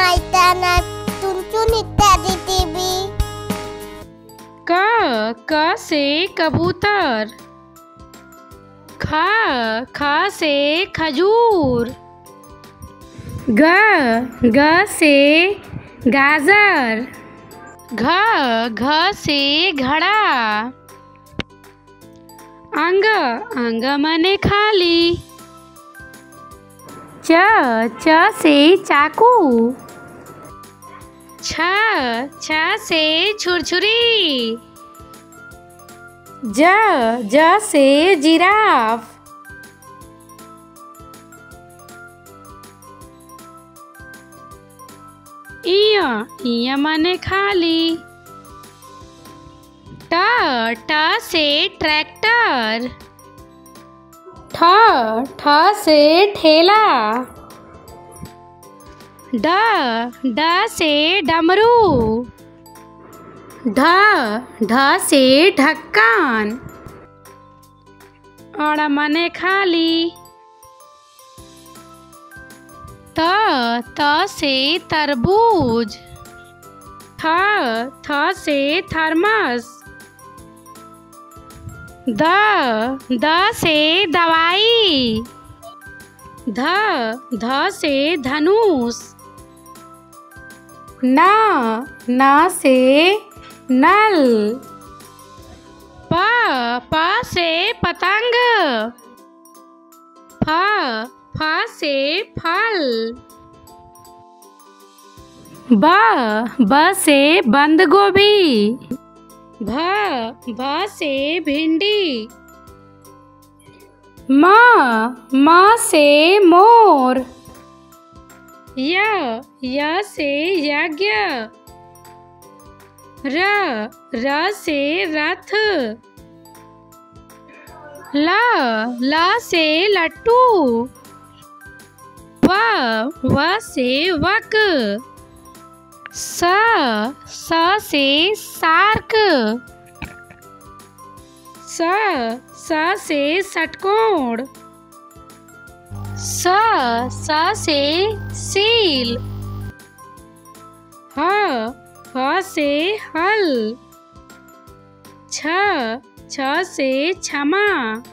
मैदाना चुनचुन इत्यादि टीवी। क से कबूतर। ख से खजूर। ग से गाजर। घ से घड़ा। अंग माने खाली। च से चाकू। छ से छुरछुरी। ज से जिराफ। इया माने खाली। ट से ट्रैक्टर। ठ से ठेला। ड से डमरू। ढ से ढक्कन। अड़ माने खाली। त से तरबूज। थ से थर्मस। द से दवाई। ध से धनुष। न से नल। प से पतंग। फ से फल। ब से बंद गोभी। भ से भिंडी। म से मोर। य से यज्ञ। र से रथ। ल से लट्टू। व से वक। स से सार्क। स से षटकोण। स से सील। ह से हल। छ से क्षमा।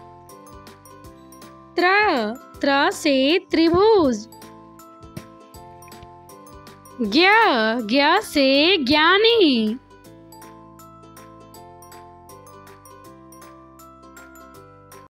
त्र से त्रिभुज। ज्ञ से ज्ञानी।